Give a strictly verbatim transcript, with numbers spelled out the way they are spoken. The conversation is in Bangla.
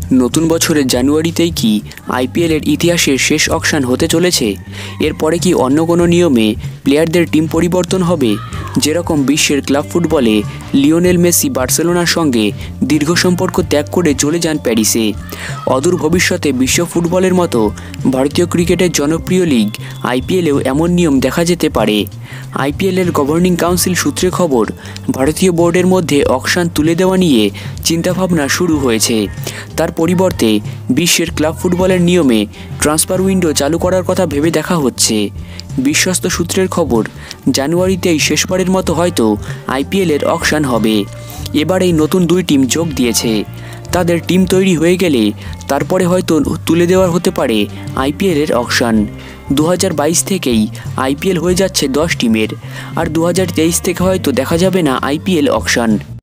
নতুন বছরের জানুয়ারিতেই কি আইপিএলের ইতিহাসের শেষ অকশন হতে চলেছে? এরপরে কি অন্য কোনো নিয়মে প্লেয়ারদের টিম পরিবর্তন হবে? যেরকম বিশ্বের ক্লাব ফুটবলে লিওনেল মেসি বার্সেলোনার সঙ্গে দীর্ঘ সম্পর্ক ত্যাগ করে চলে যান প্যারিসে, অদূর ভবিষ্যতে বিশ্ব ফুটবলের মতো ভারতীয় ক্রিকেটের জনপ্রিয় লিগ আইপিএলেও এমন নিয়ম দেখা যেতে পারে। আইপিএলের গভর্নিং কাউন্সিল সূত্রে খবর, ভারতীয় বোর্ডের মধ্যে অকশন তুলে দেওয়া নিয়ে চিন্তাভাবনা শুরু হয়েছে। তার পরিবর্তে বিশ্বের ক্লাব ফুটবলের নিয়মে ট্রান্সফার উইন্ডো চালু করার কথা ভেবে দেখা হচ্ছে। বিশ্বস্ত সূত্রের খবর, জানুয়ারিতেই শেষবারের মতো হয়তো আইপিএলের অকশন হবে। এবার এই নতুন দুই টিম যোগ দিয়েছে। তাদের টিম তৈরি হয়ে গেলে তারপরে হয়তো তুলে দেওয়া হতে পারে আইপিএলের অকশন। দু হাজার বাইশ থেকেই আইপিএল হয়ে যাচ্ছে দশ টিমের, আর দু হাজার তেইশ থেকে হয়তো দেখা যাবে না আইপিএল অকশন।